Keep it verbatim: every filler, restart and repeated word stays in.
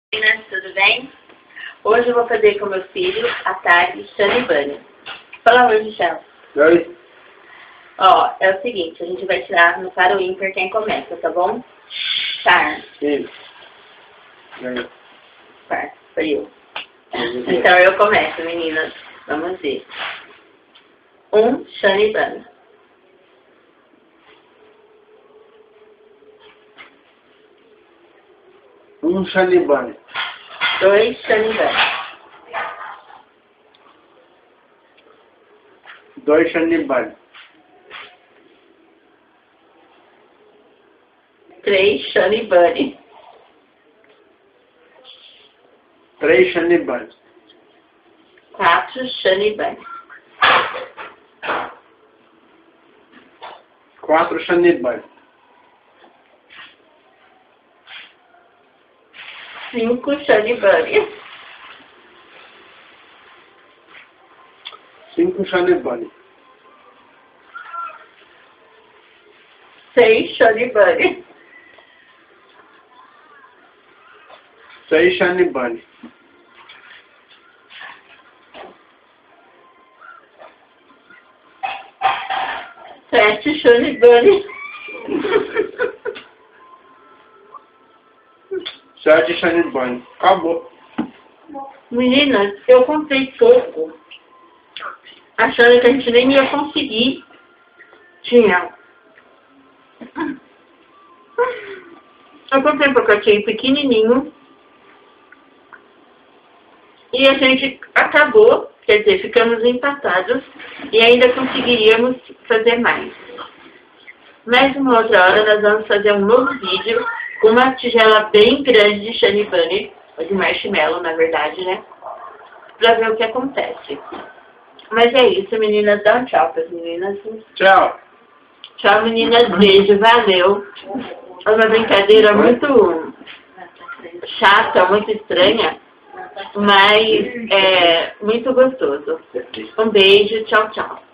Meninas, tudo bem? Hoje eu vou fazer com meu filho, a Tati, Shane e Bunny. Fala oi, Michel. Oi. Ó, é o seguinte, a gente vai tirar no par ou ímpar quem começa, tá bom? Par. Sim. Par, foi eu. Então eu começo, meninas. Vamos ver. Um, Shane e Bunny. Um Shane e Bunny. Dois, Shane e Bunny. Dois Shane e Bunny. Três, Shane e Bunny. Três Shane e Bunny. Quatro, Shane e Bunny. Quatro Shane e Bunny. Cinco, Shane e Bunny. Cinco Shane e Bunny. Seis, Shane e Bunny. Seis Shane e Bunny. Sete, Shane e Bunny. Sete Shane e Bunny. Acabou. Meninas, eu comprei pouco, achando que a gente nem ia conseguir. Tinha. Eu comprei um pacotinho pequenininho. E a gente acabou, quer dizer, ficamos empatados e ainda conseguiríamos fazer mais. Mais uma outra hora nós vamos fazer um novo vídeo com uma tigela bem grande de Shane e Bunny, ou de marshmallow, na verdade, né? Pra ver o que acontece. Mas é isso, meninas. Dá um tchau pras meninas. Tchau. Tchau, meninas. Beijo. Valeu. É uma brincadeira muito chata, muito estranha, mas é muito gostoso. Um beijo. Tchau, tchau.